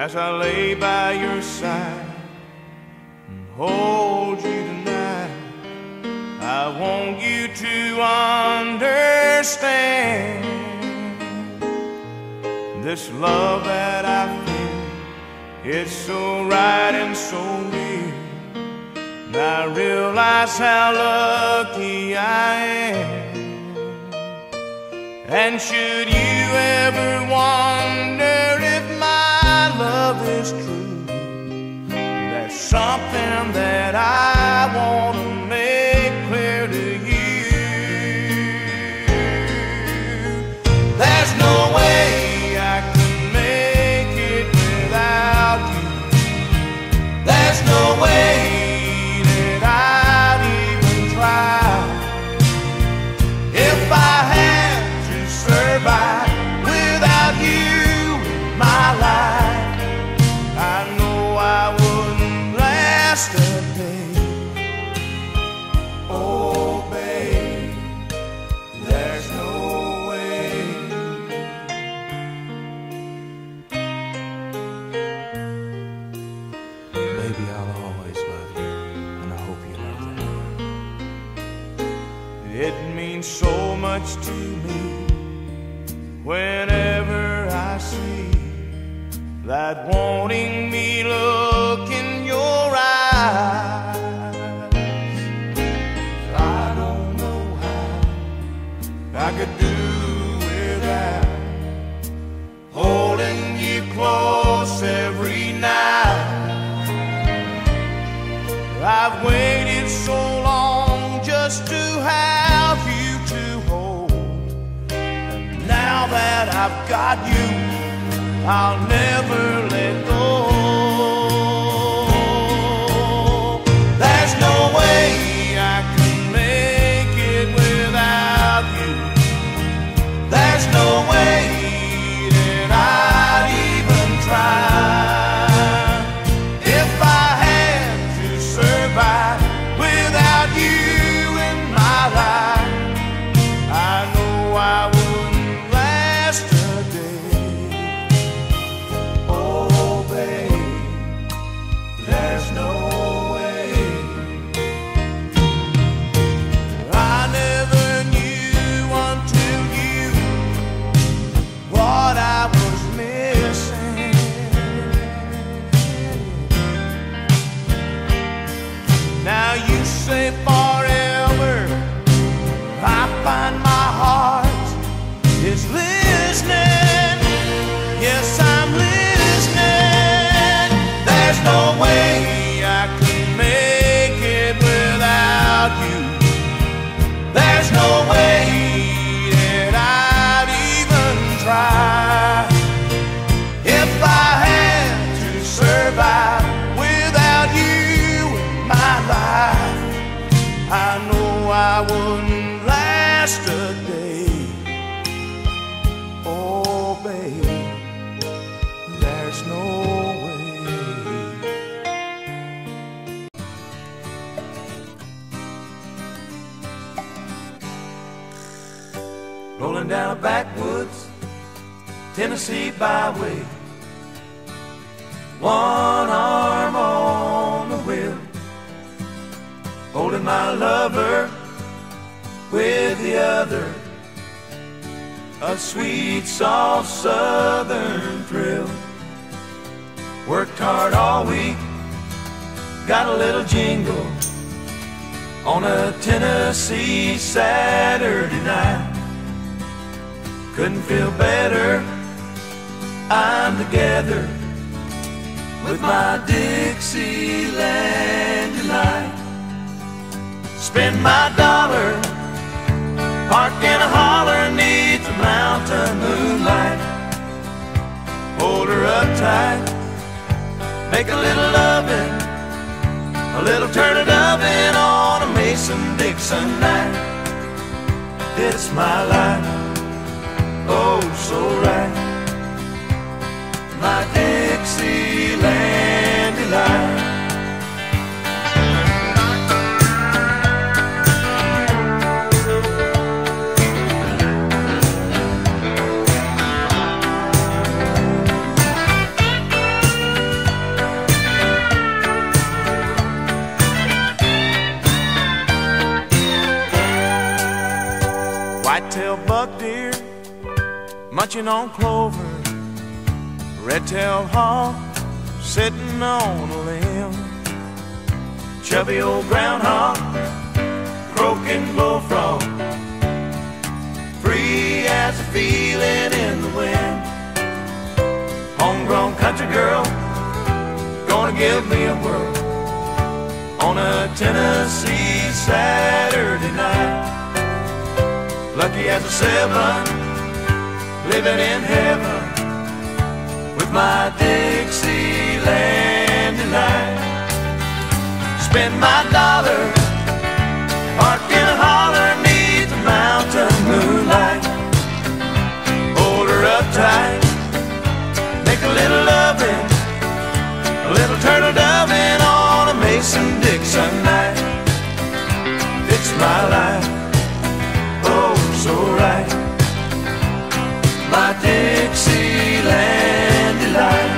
as I lay by your side and hold you tonight. I want you to understand this love that I feel, it's so right and so real. And I realize how lucky I am. And should you ever wonder if my love is true, there's something that I want to make clear to you. There's no way I can make it without you. There's no way that I'd even try. If I had to survive without you in my life, I know I wouldn't last a day. Oh, babe, there's no way. Baby, I'll always love you, and I hope you know that. It means so much to me whenever I see that wanting me look in your eyes. I don't know how I could do without holding you close every night. I've waited so long just to have you to hold, and now that I've got you, I'll never let go. There's no way I can make it without you. There's no way that I'd even try. If I had to survive without you in my life, I know I wouldn't last a day. Oh, babe, there's no way. I never knew until you what I was missing. Now you say forever, I find my heart is listening. Yes, I'm listening. There's no way I can make it without you. There's no way that I'd even try. If I had to survive without you in my life, I know I wouldn't last a day. Oh, babe, there's no way. Rolling down a backwoods Tennessee byway, one arm on the wheel, holding my lover with the other, a sweet, soft southern thrill. Worked hard all week, got a little jingle on a Tennessee Saturday night. Couldn't feel better, I'm together with my Dixieland delight. Spend my dollar, park in a holler neath the mountain moonlight. Hold her up tight, make a little loving, a little turning oven on a Mason-Dixon night. It's my life, oh so right, my Dixieland delight. munching on clover, red-tailed hawk sitting on a limb, chubby old groundhog, croaking bullfrog, free as a feeling in the wind. Homegrown country girl, gonna give me a whirl on a Tennessee Saturday night. Lucky as a 7, living in heaven with my Dixieland delight. Spend my dollar, park in a holler, neath the mountain moonlight. Hold her up tight, make a little loving, a little turtle doving on a Mason-Dixon night. It's my life, oh so right, my Dixieland delight.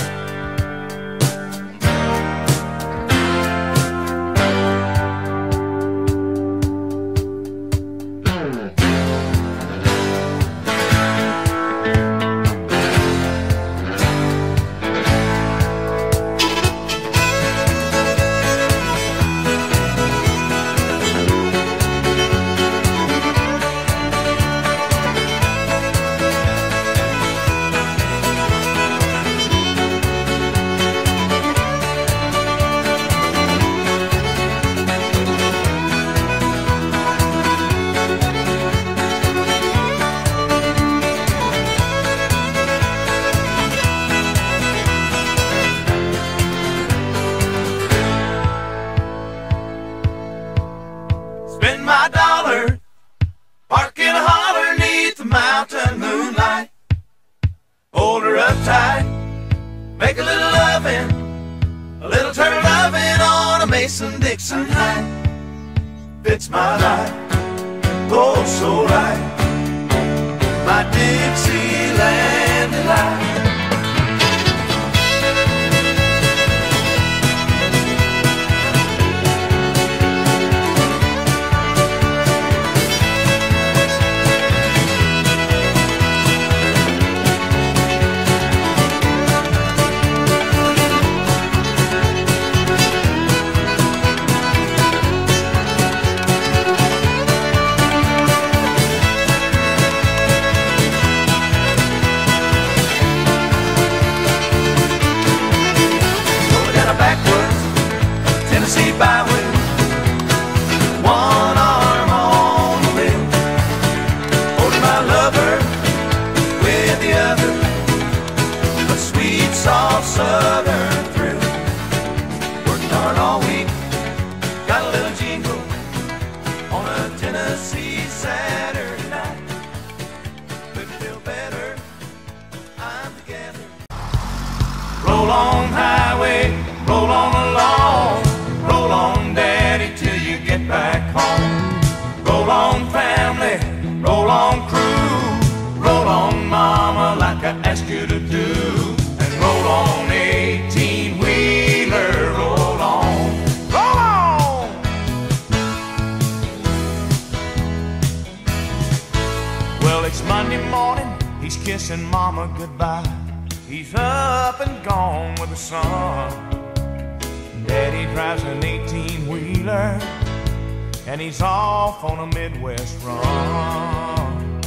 Spend my dollar, park in a holler, neath the mountain moonlight. Hold her up tight, make a little loving, a little turtle loving on a Mason-Dixon night. Fits my life, oh so right, my Dixieland delight. Tennessee byway, one arm on the wheel, holding my lover with the other, a sweet, soft southern thrill. Working hard all week, got a little jingle on a Tennessee Saturday night. Couldn't feel better, I'm together. Roll on highway, roll on along. Roll on, Daddy, till you get back home. Roll on, family, roll on, crew. Roll on, Mama, like I asked you to do. And roll on, 18-wheeler, roll on. Roll on! Well, it's Monday morning, he's kissing Mama goodbye. He's up and gone with the sun. Daddy drives an 18-wheeler, and he's off on a Midwest run.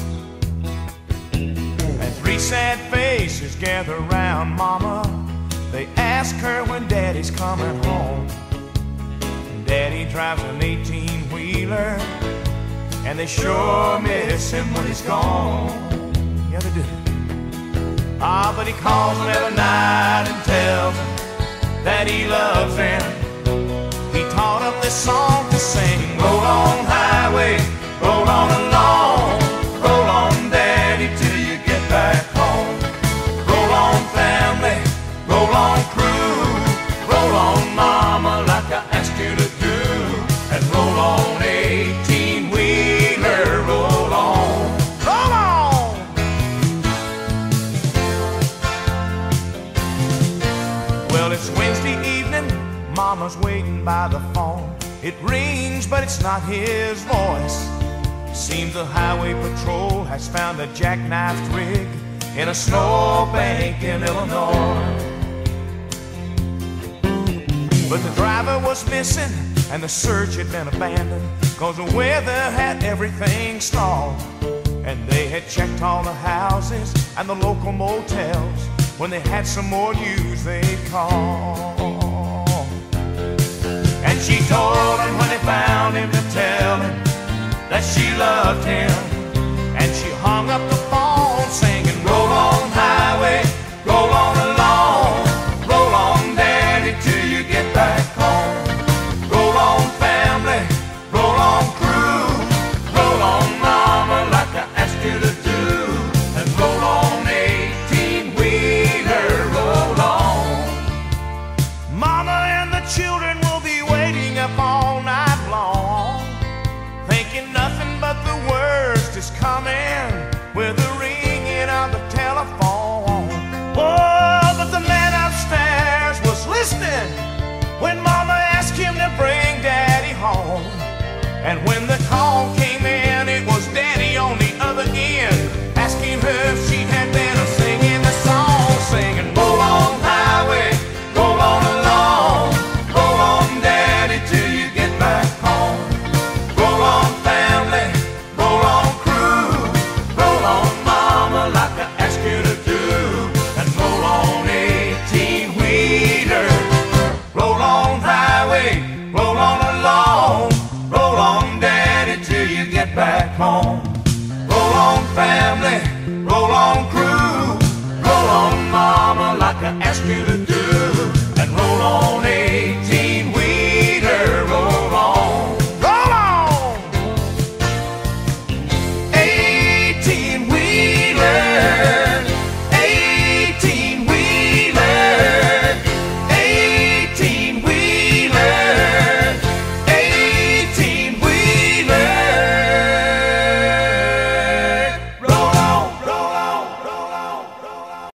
And 3 sad faces gather around Mama. They ask her when Daddy's coming home. And Daddy drives an 18-wheeler, and they sure miss him when he's gone. Yeah, they do. Ah, but he calls them every night and tells them that he loves them. He taught them this song to sing. Roll on highway, roll on along. Roll on, Daddy, till you get back home. Roll on, family, roll on, crew. Roll on, Mama, like I asked you to do. And roll on, 18-wheeler, roll on. Roll on! Well, it's Wednesday evening, Mama's waiting by the phone. It rings, but it's not his voice. Seems the highway patrol has found a jackknifed rig in a snowbank in Illinois. But the driver was missing and the search had been abandoned, 'cause the weather had everything stalled. And they had checked all the houses and the local motels. When they had some more news they'd call. And she told him when they found him to tell him that she loved him. And she hung up the phone singing, roll on highway, roll on along, roll on daddy till you get back home. Roll on family, roll on crew, roll on mama like I asked you to do. And roll on 18-wheeler, roll on. Mama and the children will be waiting up all night long, thinking nothing but the worst is coming with the ringing of the telephone. Oh, but the man upstairs was listening when Mama asked him to bring Daddy home. And when the call came in, it was Daddy on the other end, asking her if she had been singing the song, singing, roll on highway, roll on along, roll on Daddy till you get back home. Roll on family, roll on crew, roll on mama like I asked you to do. And roll on 18-wheeler, roll on highway, roll on along, roll on daddy till you get back home. Roll on family, roll on crew, roll on mama like I asked you to do. And roll on 18-wheeler, roll on. Roll on! 18-wheeler, 18-wheeler, 18-wheeler, 18-wheeler. Roll on, roll on, roll on, roll on.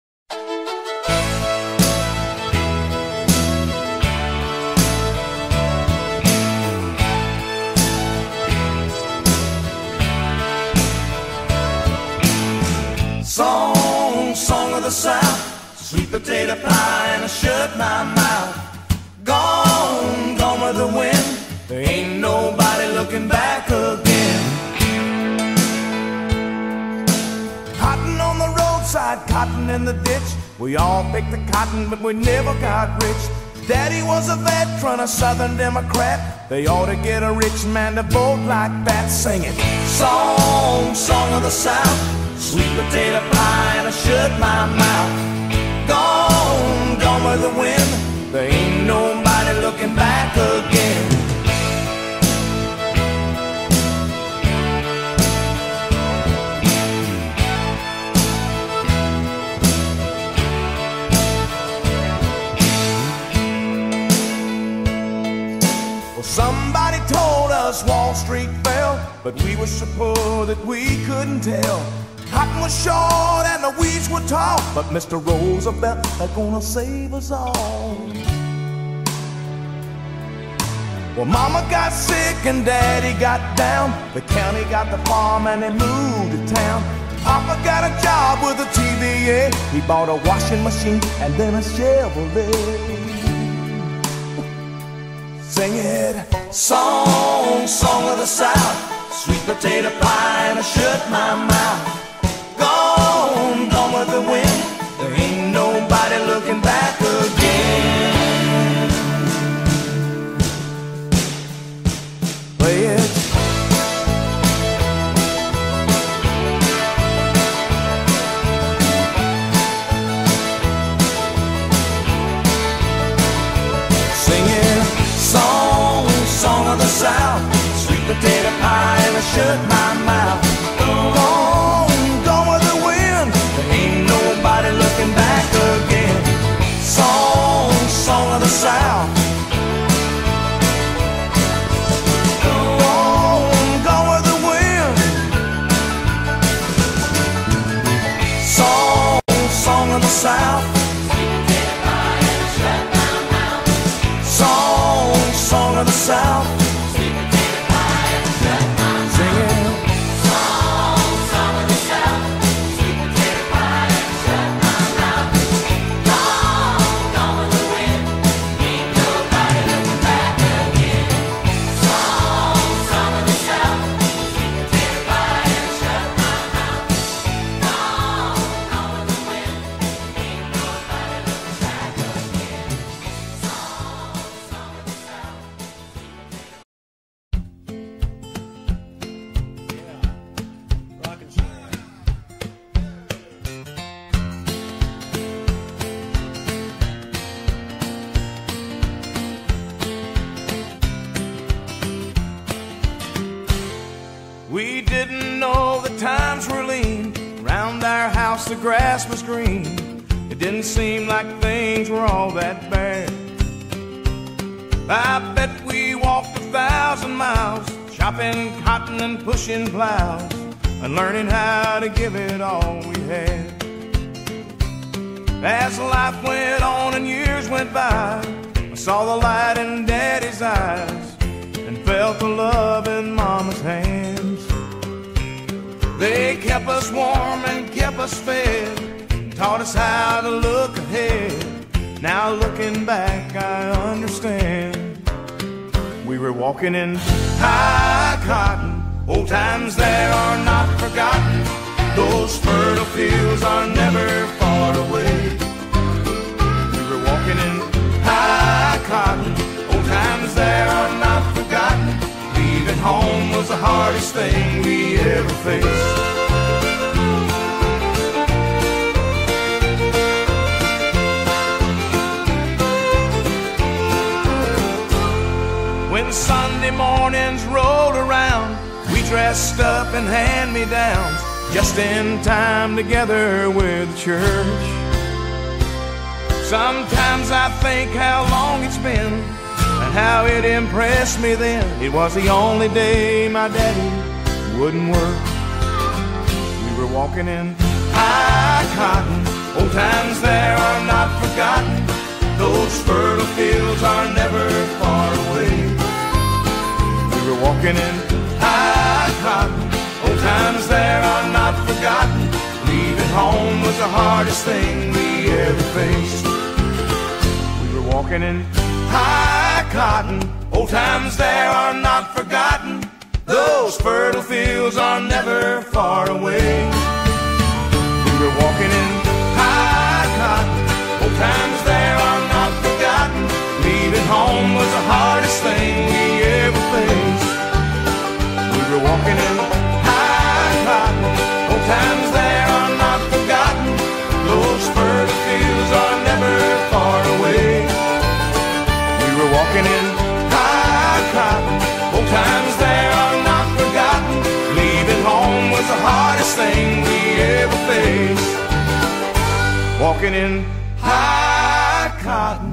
Song, song of the South, sweet potato pie and I shut my mouth. Gone, gone with the wind, there ain't nobody looking back again. Cotton on the roadside, cotton in the ditch. We all picked the cotton, but we never got rich. Daddy was a veteran, a Southern Democrat. They ought to get a rich man to vote like that, singing song, song of the South, sweet potato pie and I shut my mouth. Gone, gone with the wind, there ain't nobody looking back again. Well, somebody told us Wall Street fell, but we were so poor that we couldn't tell. Cotton was short and the weeds were tall, but Mr. Roosevelt is gonna save us all. Well, Mama got sick and Daddy got down. The county got the farm and they moved to town. Papa got a job with a TVA. He bought a washing machine and then a Chevrolet. Sing it, song, song of the South, sweet potato pie and I shut my mouth. Gone, gone with the wind, there ain't nobody looking back again. Play it. Sing it, song, song of the South, sweet potato pie and I shut my mouth. Gone, gone with the wind, there ain't nobody looking back again. Song, song of the South. Gone, gone with the wind. Song, song of the South. Song, song of the South. Singing, the grass was green. It didn't seem like things were all that bad. I bet we walked 1,000 miles, chopping cotton and pushing plows, and learning how to give it all we had. As life went on and years went by, I saw the light in Daddy's eyes and felt the love in Mama's hands. They kept us warm and kept us fed and taught us how to look ahead. Now looking back, I understand. We were walking in high cotton. Old times there are not forgotten. Those fertile fields are never far away. We were walking in high cotton. Old times there are not forgotten. Leaving home was the hardest thing we ever faced. When Sunday mornings rolled around, we dressed up in hand-me-downs, just in time together with the church. Sometimes I think how long it's been and how it impressed me then. It was the only day my daddy wouldn't work. We were walking in high cotton. Old times there are not forgotten. Those fertile fields are never far away. We were walking in high cotton. Old times there are not forgotten. Leaving home was the hardest thing we ever faced. We were walking in high cotton. Old times there are not forgotten. Those fertile fields are never far away. We were walking in high cotton. Old times there are not forgotten. Leaving home was the hardest thing we ever faced. We were walking in high cotton. Old times there are not forgotten. Those fertile fields are never far away. We were walking in high cotton. Old times there are not forgotten. Leaving home was the hardest thing we ever faced. Walking in high cotton.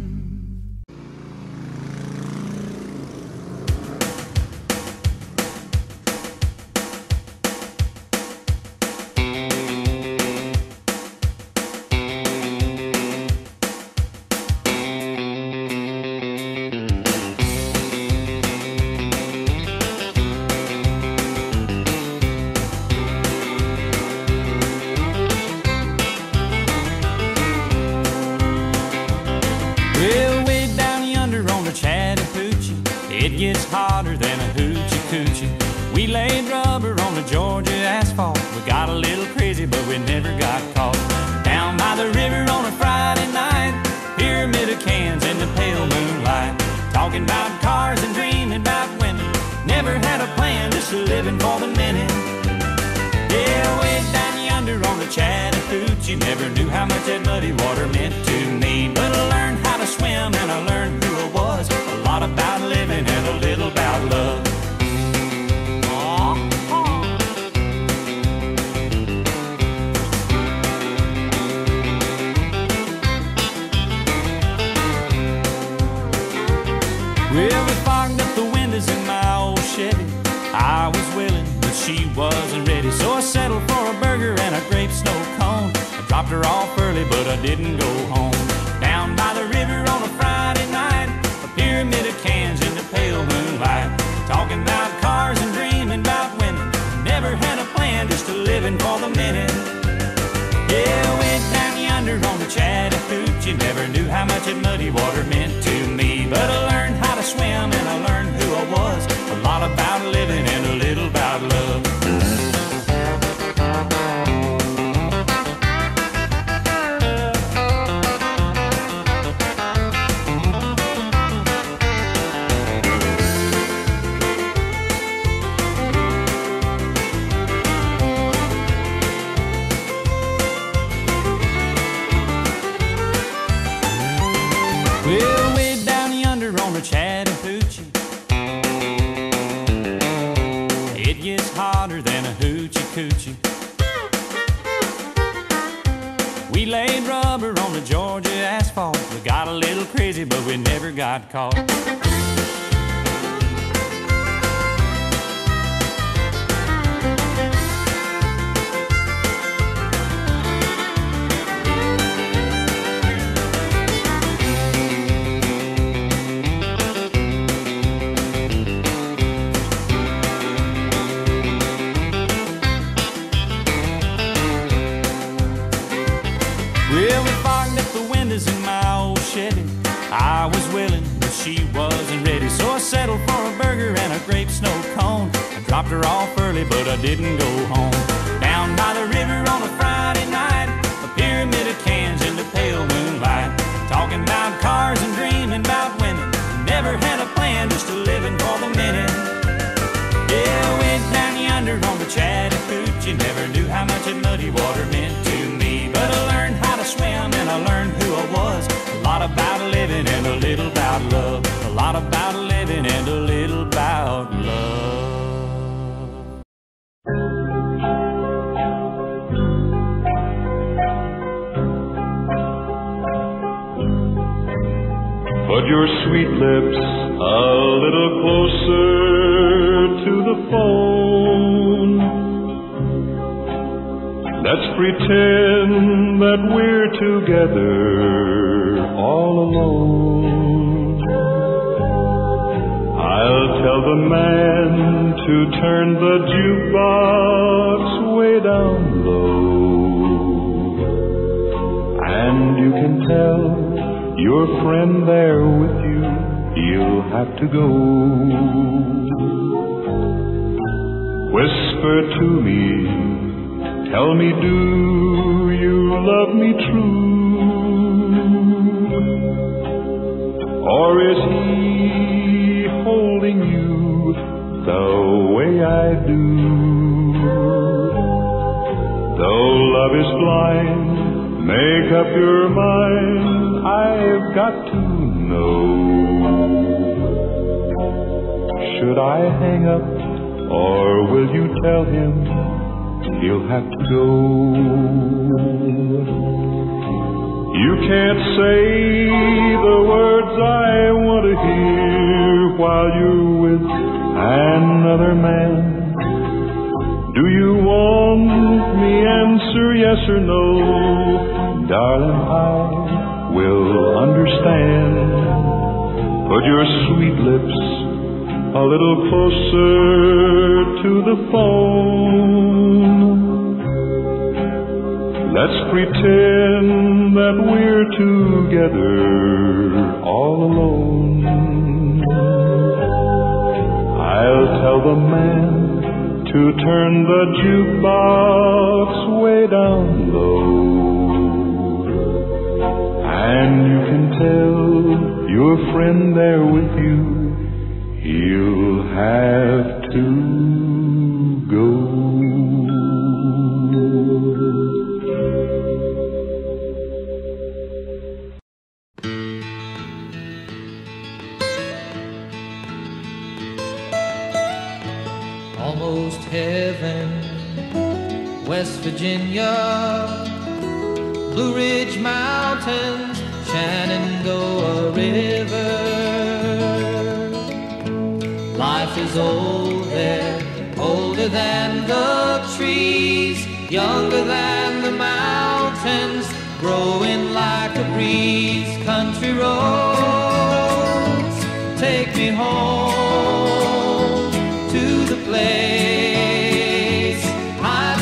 It gets hotter than a hoochie coochie. We laid rubber on the Georgia asphalt. We got a little crazy, but we never got caught. Down by the river on a Friday night, pyramid of cans in the pale moonlight, talking about cars and dreaming about women. Never had a plan, just living for the minute. Yeah, way down yonder on the Chattahoochee, never knew how much that muddy water meant to me. But I learned how to swim and I learned who I was. A lot about living and a little about love. Well, we fogged up the windows in my old Chevy. I was willing, but she wasn't ready. So I settled for a burger and a grape snow cone. I dropped her off early, but I didn't go home. Down by the river on a Friday night, a pyramid of cans in the pale moonlight, talking about cars and dreaming about women. Never had a plan, just living for the minute. Yeah, went down yonder on the Chattahoochee, never knew how much that muddy water meant to me. But I learned how to swim and I learned who I was. A lot about living and a little about love. Well, way down yonder on the Chattahoochee, it gets hotter than a hoochie coochie. We laid rubber on the Georgia asphalt. We got a little crazy, but we never got caught. Well, we fogged up the windows in my old Chevy. I was willing, but she wasn't ready. So I settled for a burger and a grape snow cone. I dropped her off early, but I didn't go home. Down by the river on a Friday night, a pyramid of cans in the pale moonlight. Talking about cars and dreaming about women. Never had a plan, just a living for the minute. Yeah, I went down yonder on the Chattahoochee. Never knew how much that muddy water meant to me. But I learned how to swim and I learned who I was. A lot about living and a little about love. A lot about living and a little about love. Put your sweet lips a little closer to the phone. Let's pretend that we're together all alone. I'll tell the man to turn the jukebox way down low. And you can tell your friend there with you, he'll have to go. Whisper to me, tell me, do you love me true? Or is he holding you the way I do? Though love is blind, make up your mind, I've got to know. Should I hang up, or will you tell him he'll have to go? You can't say the words I want to hear while you're with another man. Do you want me answer yes or no? Darling, I will understand. Put your sweet lips a little closer to the phone. Let's pretend that we're together all alone. I'll tell the man to turn the jukebox way down low. And you can tell your friend there with you, he'll have to go. Almost heaven, West Virginia, Blue Ridge Mountains, Shenandoah River. Life is old there, older than the trees, younger than the mountains, growing like a breeze. Country roads, take me home to the place I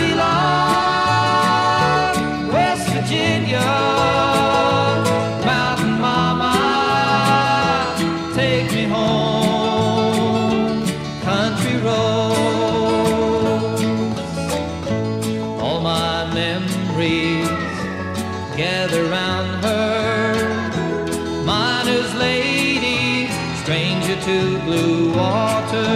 belong, West Virginia. Mountain mama, take me home. Country roads, all my memories gather round her. Miner's lady, stranger to blue water,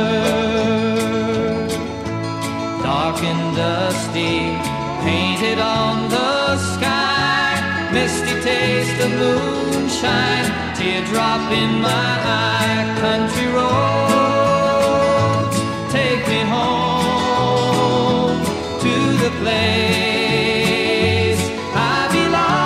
dark and dusty, painted on the sky, misty taste of moonshine, teardrop in my eye. Country roads, take me home to the place I belong.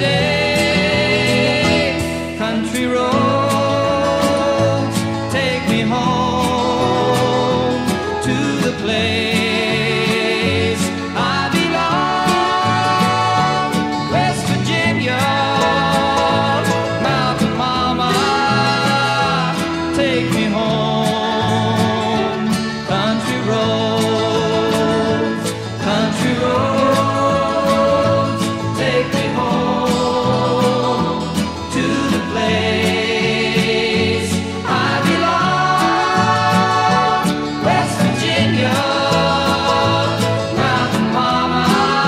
day. Country roads, take me home to the place I belong. West Virginia, mountain mama, take me home. Country roads, country roads, take me home to the place I belong. West Virginia, mountain mama,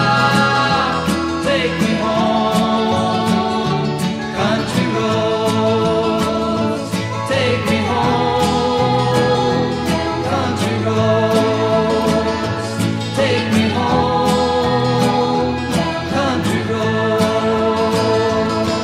take me home. Country roads, take me home. Country roads, take me home. Country roads.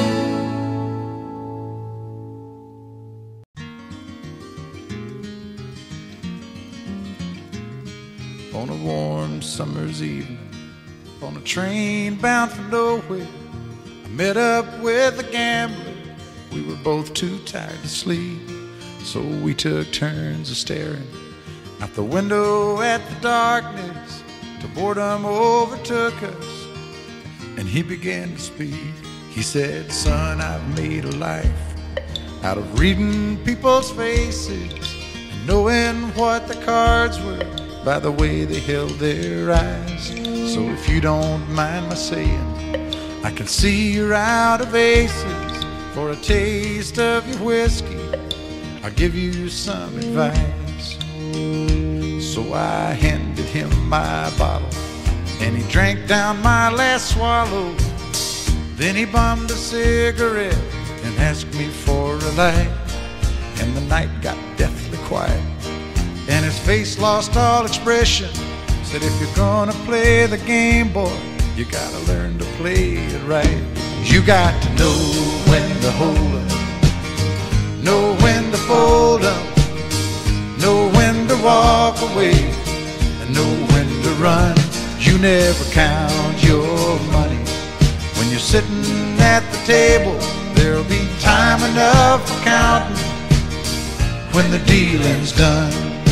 On a warm summer's evening, on a train bound for nowhere, I met up with a gambler. We were both too tired to sleep, so we took turns of staring out the window at the darkness till boredom overtook us, and he began to speak. He said, "Son, I've made a life out of reading people's faces and knowing what the cards were by the way they held their eyes. So if you don't mind my saying, I can see you're out of aces. For a taste of your whiskey, I'll give you some advice." So I handed him my bottle, and he drank down my last swallow. Then he bummed a cigarette and asked me for a light, and the night got deathly quiet, and his face lost all expression. Said, "If you're gonna play the game, boy, you gotta learn to play it right. You got to know when to hold up, know when to fold up, know when to walk away, and know when to run. You never count your money. When you're sitting at the table, there'll be time enough for counting when the dealing's done."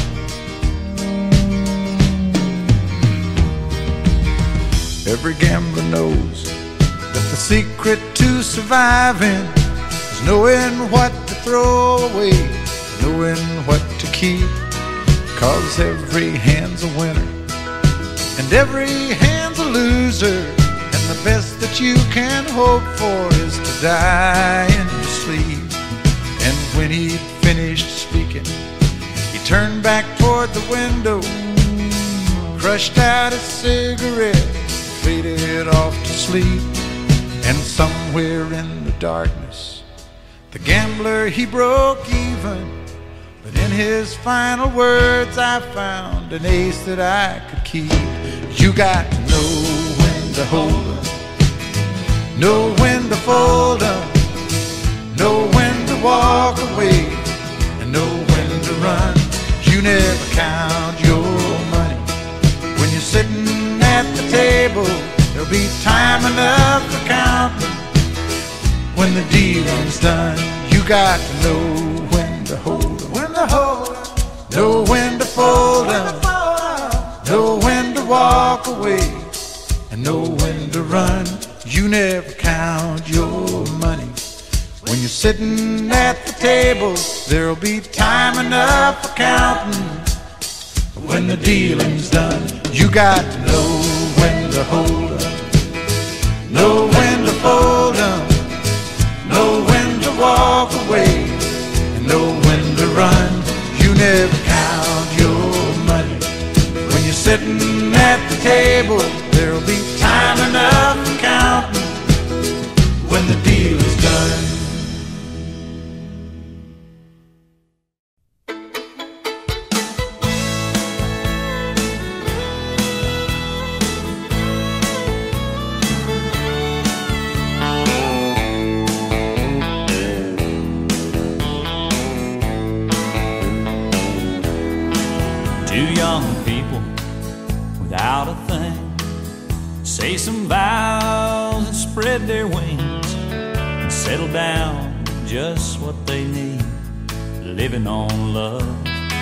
Every gambler knows that the secret to surviving is knowing what to throw away, knowing what to keep. 'Cause every hand's a winner and every hand's a loser, and the best that you can hope for is to die in your sleep. And when he'd finished speaking, he turned back toward the window, crushed out his cigarette, faded off to sleep. And somewhere in the darkness, the gambler, he broke even. But in his final words, I found an ace that I could keep. You got to know when to hold up, know when to fold up, know when to walk away, and know when to run. You never count your money. When you're sitting at the table, there'll be time enough for counting when the dealing's done. You got to know when to hold up, know when to fold up, know when to walk away, and know when to run. You never count your money. When you're sitting at the table, there'll be time enough for counting when the dealing's done. You got to know when to hold up, know when to fold up, know when to walk away, and know when to run. You never count your money. When you're sitting at the table, there'll be time enough for counting when the deal is done. their wings and settle down just what they need, living on love.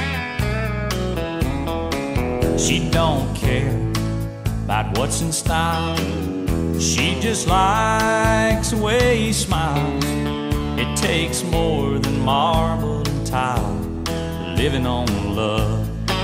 She don't care about what's in style, she just likes the way he smiles. It takes more than marble and tile, living on love.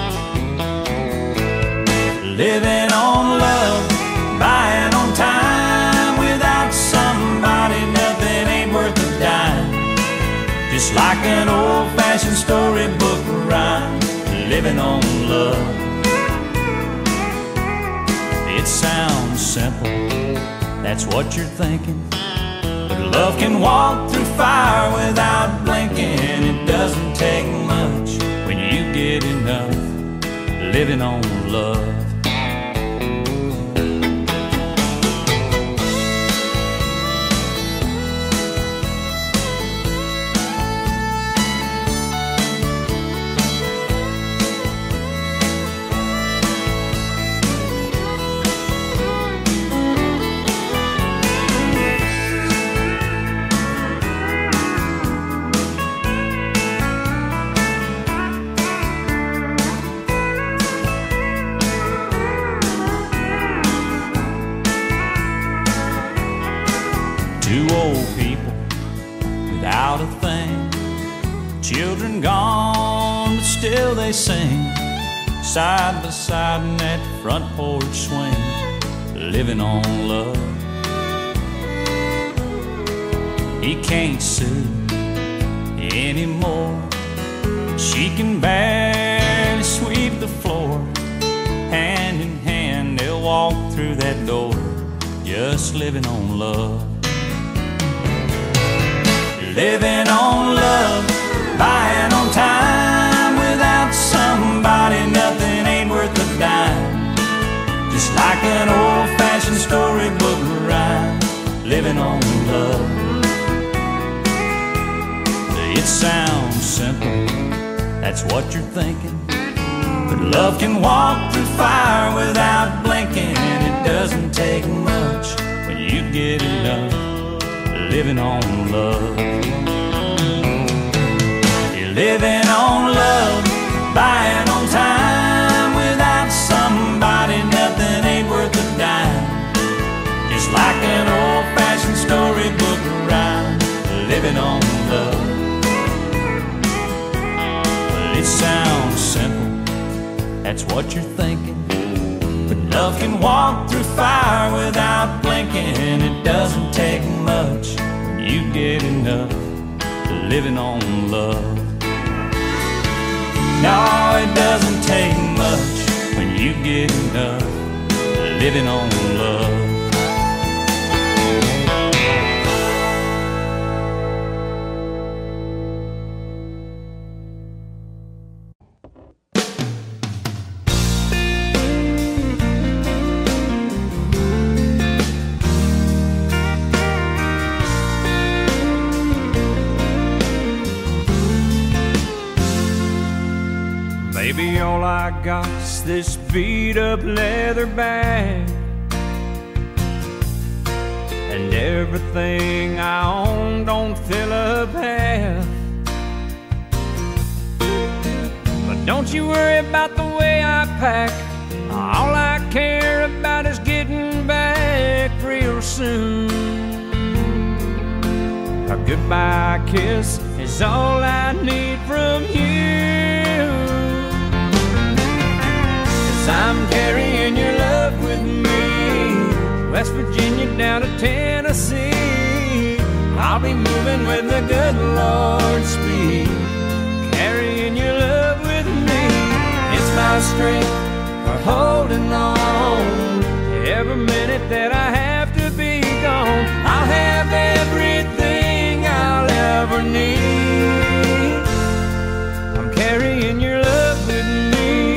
Living on love, buying on time. Without somebody, nothing ain't worth a dime. Just like an old-fashioned storybook rhyme, living on love. It sounds simple, that's what you're thinking, but love can walk through fire without blinking. It doesn't take much when you get enough, living on love. Two old people without a thing, children gone, but still they sing, side by side in that front porch swing, living on love. He can't sue anymore, she can barely sweep the floor. Hand in hand they'll walk through that door, just living on love. Living on love, buying on time. Without somebody, nothing ain't worth a dime. Just like an old-fashioned storybook rhyme, living on love. It sounds simple, that's what you're thinking, but love can walk through fire without blinking. It doesn't take much when you get enough, living on love. You're living on love, buying on time. Without somebody, nothing ain't worth a dime. Just like an old-fashioned storybook rhyme, living on love. Well, it sounds simple, that's what you're thinking, but love can walk through fire without blinking. It doesn't take much when you get enough, living on love. No, it doesn't take much when you get enough, living on love. Baby, all I got's this beat-up leather bag, and everything I own don't fill up half. But don't you worry about the way I pack, all I care about is getting back real soon. A goodbye kiss is all I need from you. I'm carrying your love with me, West Virginia down to Tennessee. I'll be moving with the good Lord's speed, carrying your love with me. It's my strength for holding on. Every minute that I have to be gone, I'll have everything I'll ever need. I'm carrying your love with me.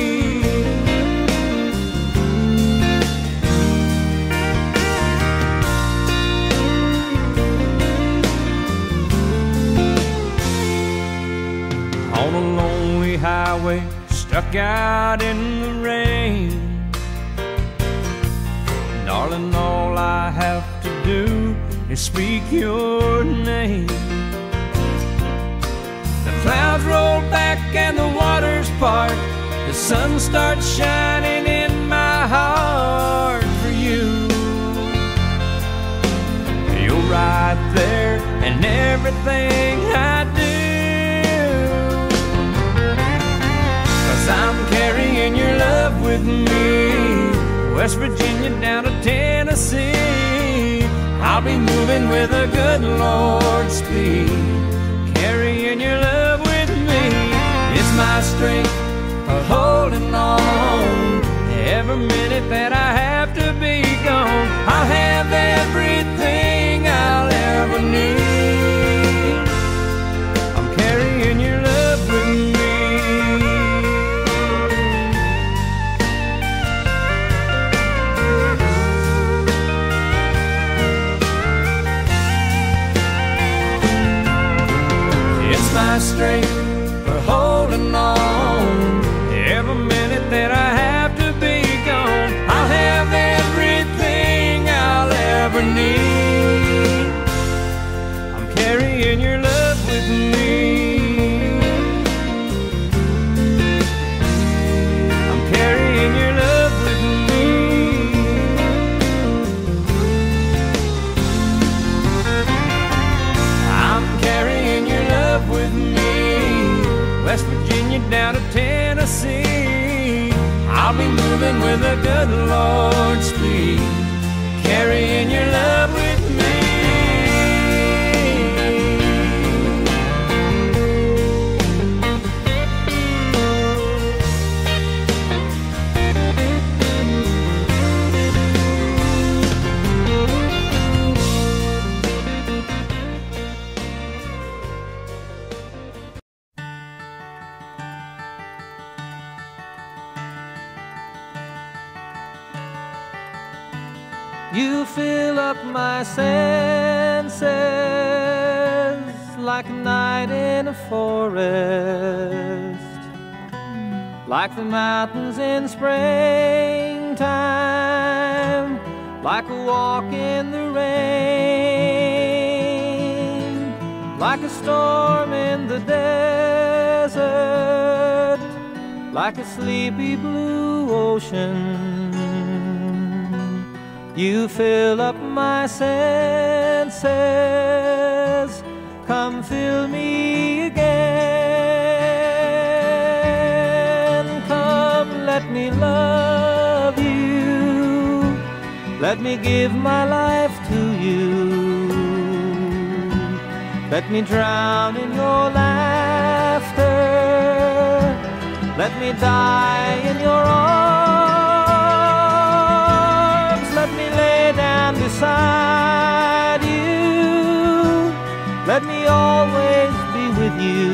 On a lonely highway, stuck out in the rain. Darling, all I have to do and speak your name. The clouds roll back and the waters part. The sun starts shining in my heart for you. You're right there in everything I do, 'cause I'm carrying your love with me, West Virginia down to Tennessee. I'll be moving with a good Lord's speed, carrying your love with me. It's my strength for holding on. Every minute that I have to be gone, I'll have everything I'll ever need. I'm carrying your love with me. It's my strength for holding on. Every minute that I have to be gone, I'll have everything I'll ever need. I'm carrying your love with me. I'm carrying your love with me. I'm carrying your love with me, West Virginia down to Tennessee. I'll be moving with a good Lord's speed, carrying your love with me. You fill up my senses like a night in a forest, like the mountains in springtime, like a walk in the rain, like a storm in the desert, like a sleepy blue ocean. You fill up my senses, come fill me again. Come, let me love you, let me give my life to you. Let me drown in your laughter, let me die in your arms. Let me lay down beside you, let me always be with you.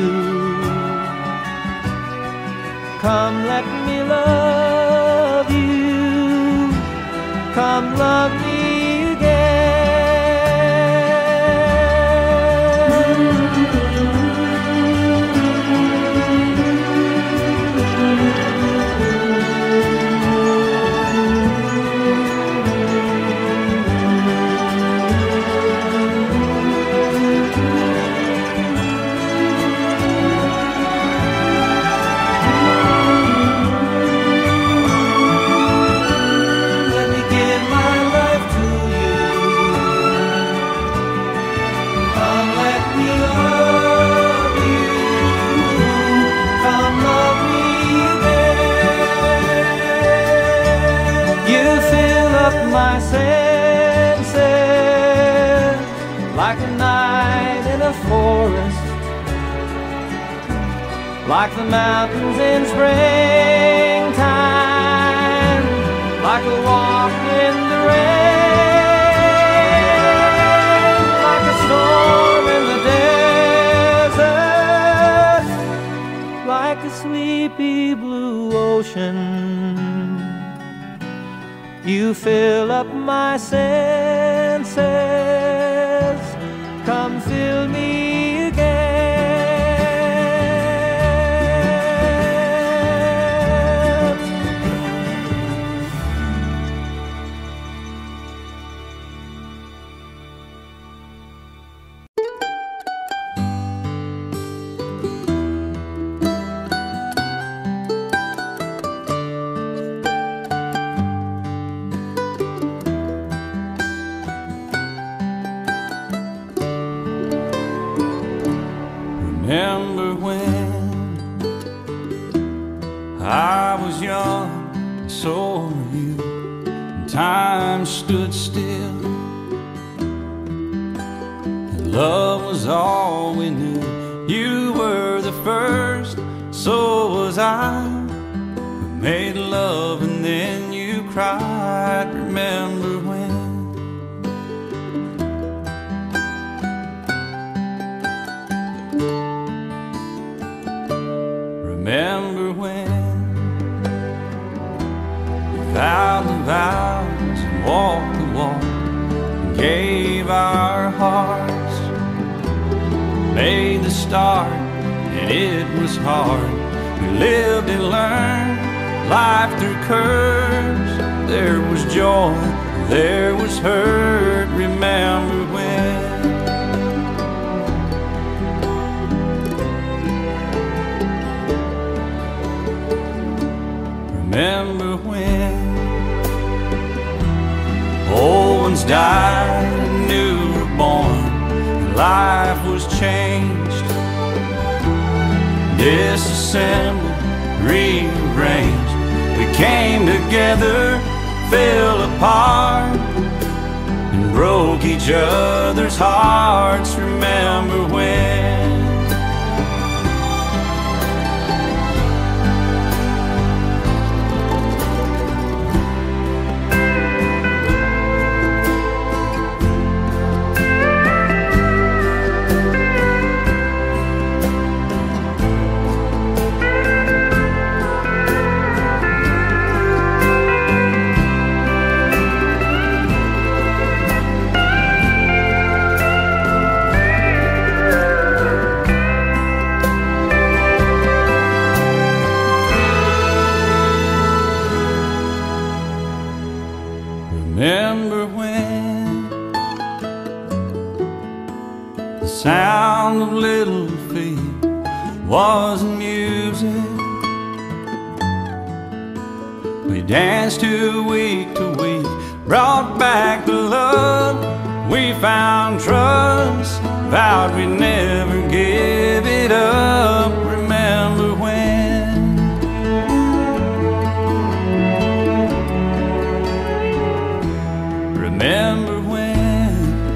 Come, let me love you, come love me my senses like a night in a forest, like the mountains in springtime, like a walk in the rain, like a storm in the desert, like a sleepy blue ocean. You fill up my senses, come fill me again. Remember when I was young, and so were you, and time stood still, and love was all we knew. You were the first, so was I. We made love and then you cried. Remember when? Remember when we vowed the vows and walked the walk and gave our hearts, made the start and it was hard. We lived and learned life through curves. There was joy, there was hurt. Remember when? Remember when old ones died and new were born, and life was changed, disassembled, rearranged. We came together, fell apart, and broke each other's hearts. Remember when? Remember when the sound of little feet was music? We danced to week, brought back the love. We found trust, vowed we'd never give it up. Remember when? Remember when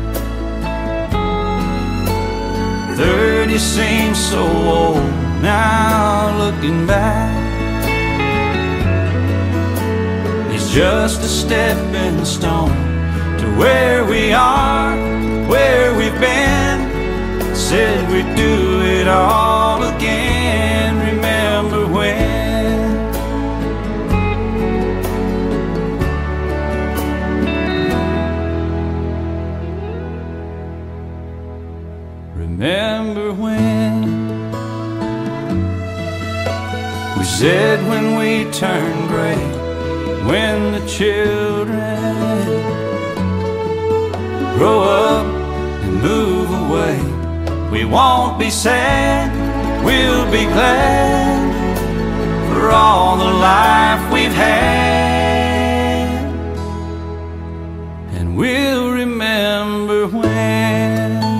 30 seems so old now, looking back. It's just a stepping stone to where we are, where we've been. Said we'd do it all again. Remember when? Remember when we said when we turn gray, when the children grow up and move away, we won't be sad, we'll be glad for all the life we've had. And we'll remember when.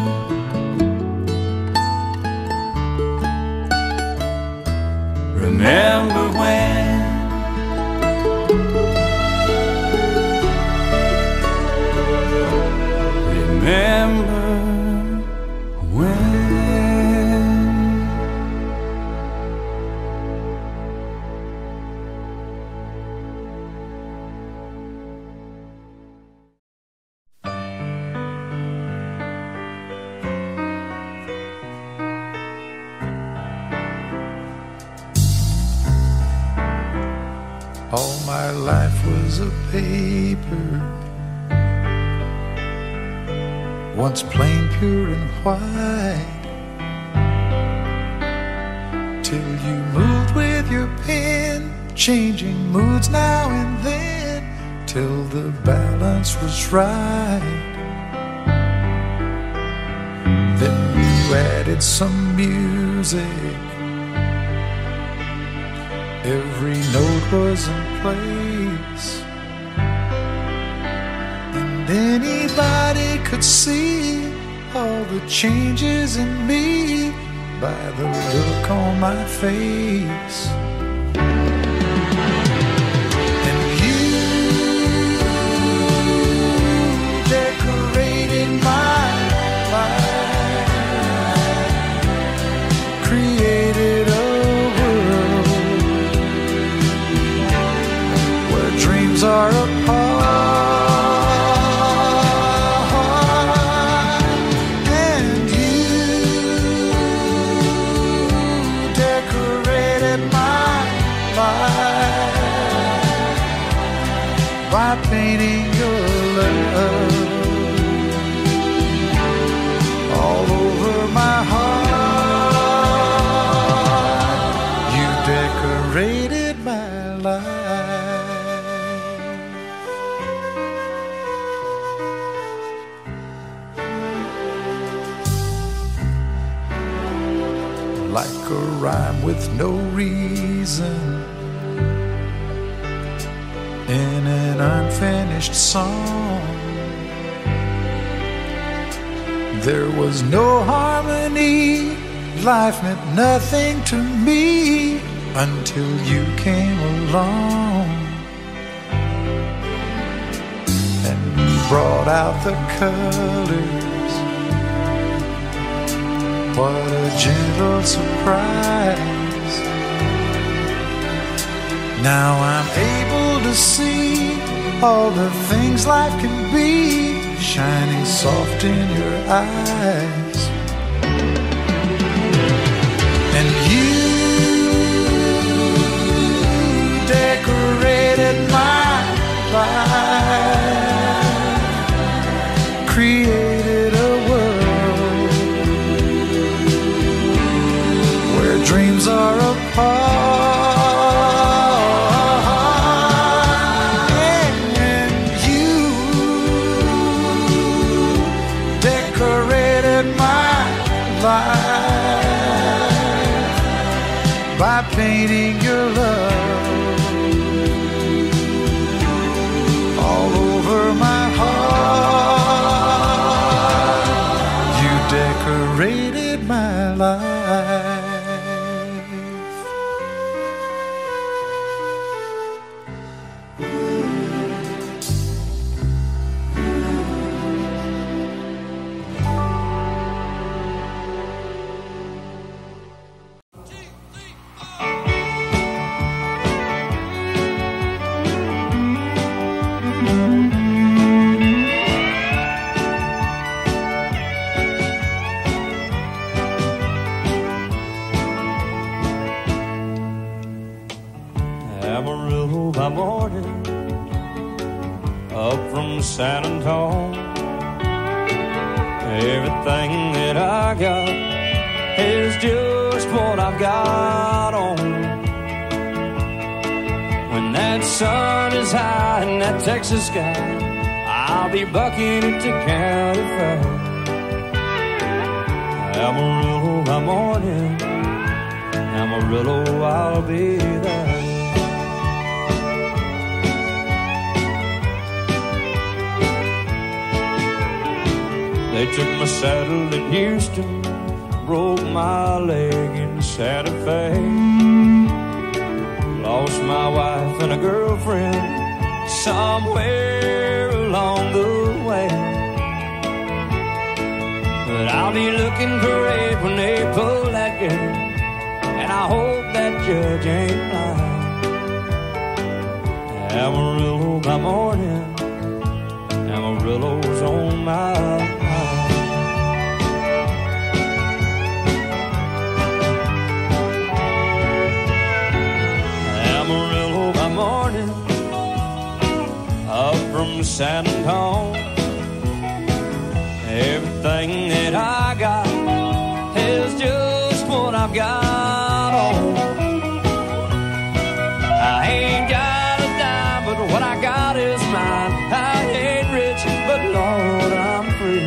Remember when? Remember when? All my life was a paper, once plain, pure and white, till you moved with your pen, changing moods now and then, till the balance was right. Then you added some music, every note was in place, and anybody could see all the changes in me by the look on my face. And you decorated my life, created a world where dreams are apart. By painting your love all over my heart, you decorated my life. Like a rhyme with no reason in an unfinished song, there was no harmony. Life meant nothing to me until you came along and brought out the colors. What a gentle surprise. Now I'm able to see all the things life can be, shining soft in your eyes. And you decorated my life, created a world where dreams are apart. By painting your love all over my heart, you decorated my life. Amarillo by morning, up from San Antonio. Everything that I got is just what I've got on. When that sun is high in that Texas sky, I'll be bucking at the county fair. Amarillo by morning, Amarillo, I'll be there. They took my saddle in Houston, broke my leg in Santa Fe. Lost my wife and a girlfriend somewhere along the way. But I'll be looking great when they pull that gate, and I hope that judge ain't lying. Amarillo by morning, Amarillo's on my mind. Amarillo by morning, up from San Antonio. Everything that I got is just what I've got on. I ain't got a dime, but what I got is mine. I ain't rich, but Lord, I'm free.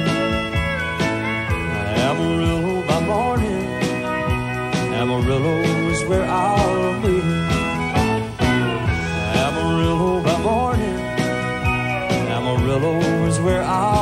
Amarillo by morning, Amarillo is where I'll be. Amarillo by morning, Amarillo is where I'll be.